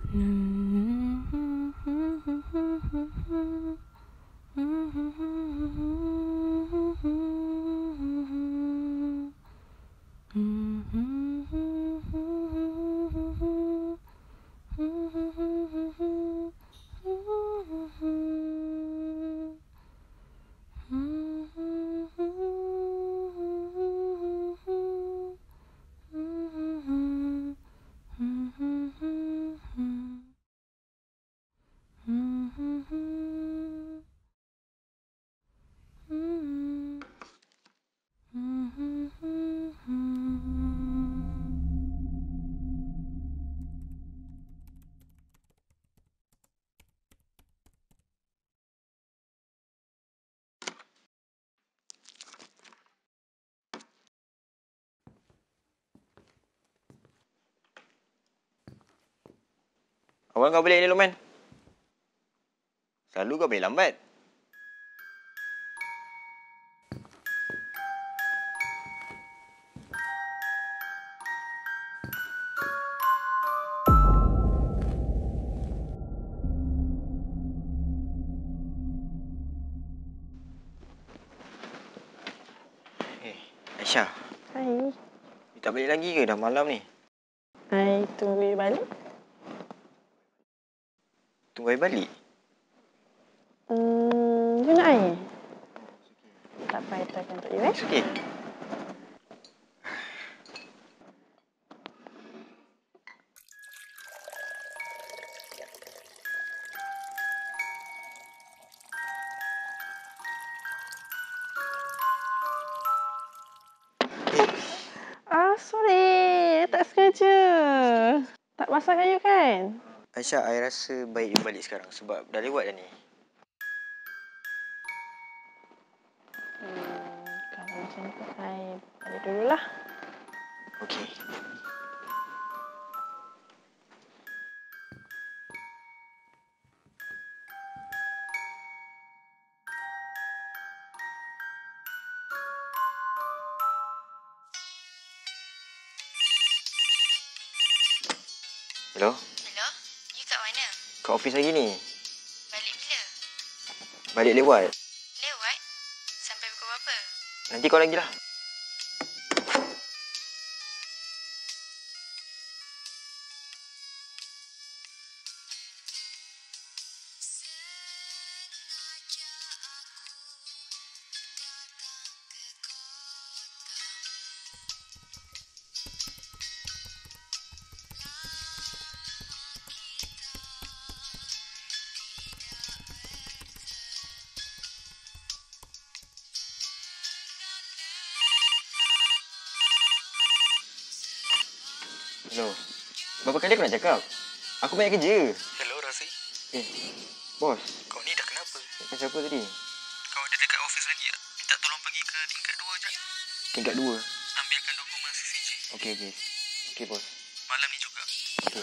Awal kau balik ni, Luqman. Selalu kau balik lambat. Aisyah. Hai. Tak balik lagi ke? Dah malam ni. Hai, tunggu balik. Tunggu air balik? You nak air? Tak payah tekan untuk you, It's okay. Sorry. Tak sengaja. Tak basahkan you kan? Aisyah, I rasa baik you balik sekarang sebab dah lewat dah ni. Kalau macam tu, I balik dululah. Okey. Hello? Hello? You kat mana? Kat office lagi ni. Balik bila? Balik lewat. Lewat? Sampai pukul berapa? Nanti kau lagi lah. Hello. Berapa kali aku nak cakap? Aku banyak kerja. Hello, Razi. Bos. Kau ni dah kenapa? Cakap siapa tadi? Kau ada dekat office lagi tak? Minta tolong pergi ke tingkat 2 je. Tingkat 2. Ambilkan dokumen CCJ. Okey. Okey, bos. Malam ni juga. Okey.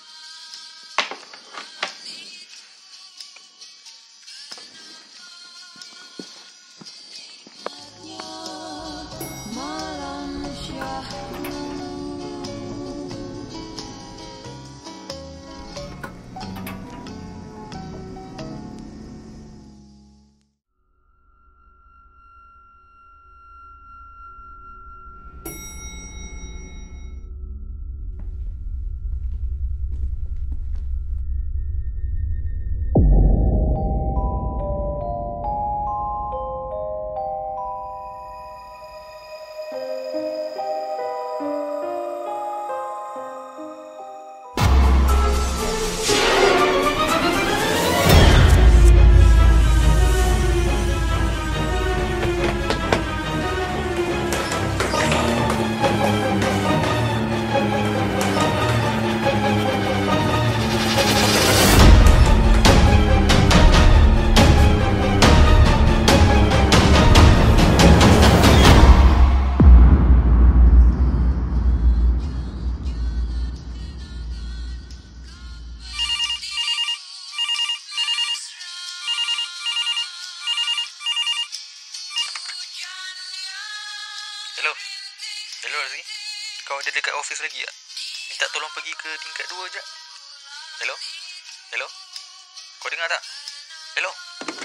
Hello. Hello, Razi. Kau ada dekat office lagi tak? Minta tolong pergi ke tingkat 2 je. Hello? Hello? Kau dengar tak? Hello?